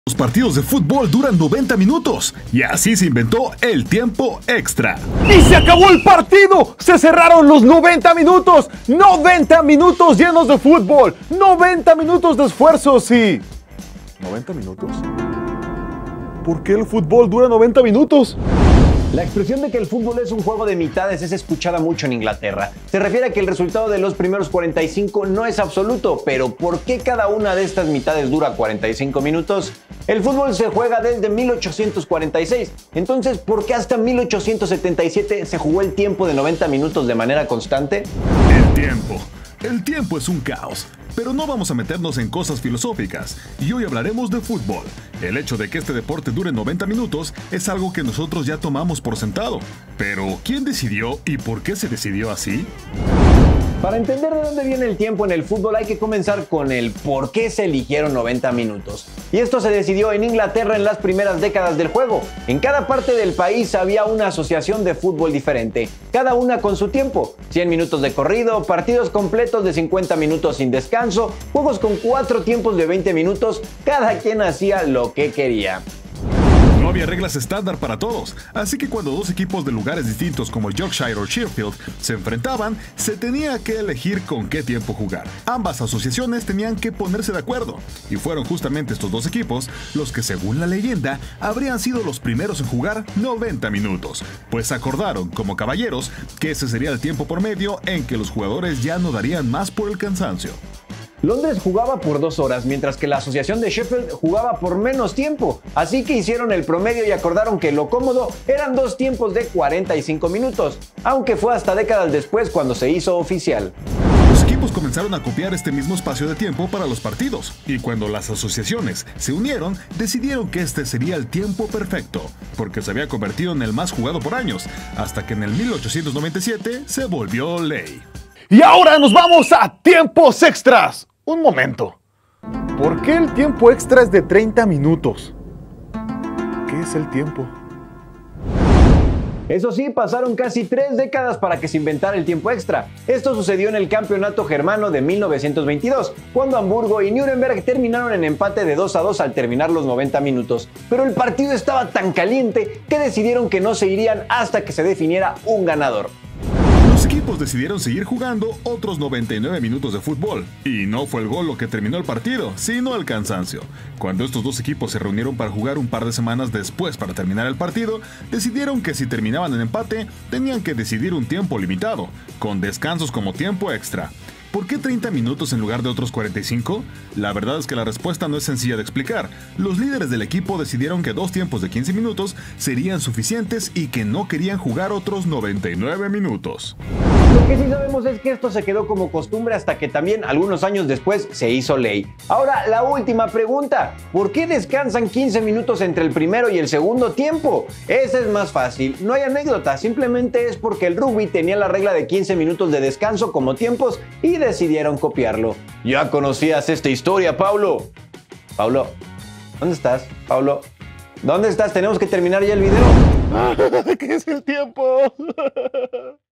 Los partidos de fútbol duran 90 minutos y así se inventó el tiempo extra. ¡Y se acabó el partido! ¡Se cerraron los 90 minutos! ¡90 minutos llenos de fútbol! ¡90 minutos de esfuerzos y... ¿90 minutos? ¿Por qué el fútbol dura 90 minutos? La expresión de que el fútbol es un juego de mitades es escuchada mucho en Inglaterra. Se refiere a que el resultado de los primeros 45 no es absoluto, pero ¿por qué cada una de estas mitades dura 45 minutos? El fútbol se juega desde 1846, entonces ¿por qué hasta 1877 se jugó el tiempo de 90 minutos de manera constante? El tiempo es un caos, pero no vamos a meternos en cosas filosóficas, y hoy hablaremos de fútbol. El hecho de que este deporte dure 90 minutos es algo que nosotros ya tomamos por sentado. Pero, ¿quién decidió y por qué se decidió así? Para entender de dónde viene el tiempo en el fútbol hay que comenzar con el por qué se eligieron 90 minutos. Y esto se decidió en Inglaterra en las primeras décadas del juego. En cada parte del país había una asociación de fútbol diferente, cada una con su tiempo. 100 minutos de corrido, partidos completos de 50 minutos sin descanso, juegos con 4 tiempos de 20 minutos, cada quien hacía lo que quería. No había reglas estándar para todos, así que cuando dos equipos de lugares distintos como Yorkshire o Sheffield se enfrentaban, se tenía que elegir con qué tiempo jugar. Ambas asociaciones tenían que ponerse de acuerdo, y fueron justamente estos dos equipos los que, según la leyenda, habrían sido los primeros en jugar 90 minutos, pues acordaron, como caballeros, que ese sería el tiempo por medio en que los jugadores ya no darían más por el cansancio. Londres jugaba por 2 horas, mientras que la asociación de Sheffield jugaba por menos tiempo. Así que hicieron el promedio y acordaron que lo cómodo eran 2 tiempos de 45 minutos, aunque fue hasta décadas después cuando se hizo oficial. Los equipos comenzaron a copiar este mismo espacio de tiempo para los partidos, y cuando las asociaciones se unieron, decidieron que este sería el tiempo perfecto, porque se había convertido en el más jugado por años, hasta que en el 1897 se volvió ley. Y ahora nos vamos a tiempos extras. Un momento. ¿Por qué el tiempo extra es de 30 minutos? ¿Qué es el tiempo? Eso sí, pasaron casi 3 décadas para que se inventara el tiempo extra. Esto sucedió en el Campeonato Germano de 1922, cuando Hamburgo y Nuremberg terminaron en empate de 2-2 al terminar los 90 minutos. Pero el partido estaba tan caliente que decidieron que no se irían hasta que se definiera un ganador. Los equipos decidieron seguir jugando otros 99 minutos de fútbol, y no fue el gol lo que terminó el partido, sino el cansancio. Cuando estos dos equipos se reunieron para jugar un par de semanas después para terminar el partido, decidieron que si terminaban en empate, tenían que decidir un tiempo limitado, con descansos como tiempo extra. ¿Por qué 30 minutos en lugar de otros 45? La verdad es que la respuesta no es sencilla de explicar. Los líderes del equipo decidieron que 2 tiempos de 15 minutos serían suficientes y que no querían jugar otros 99 minutos. Lo que sí sabemos es que esto se quedó como costumbre hasta que también algunos años después se hizo ley. Ahora, la última pregunta. ¿Por qué descansan 15 minutos entre el primero y el segundo tiempo? Esa es más fácil. No hay anécdota, simplemente es porque el rugby tenía la regla de 15 minutos de descanso como tiempos y decidieron copiarlo. ¿Ya conocías esta historia, Paulo? Paulo, ¿dónde estás? Paulo, ¿dónde estás? Tenemos que terminar ya el video. ¿Qué es el tiempo?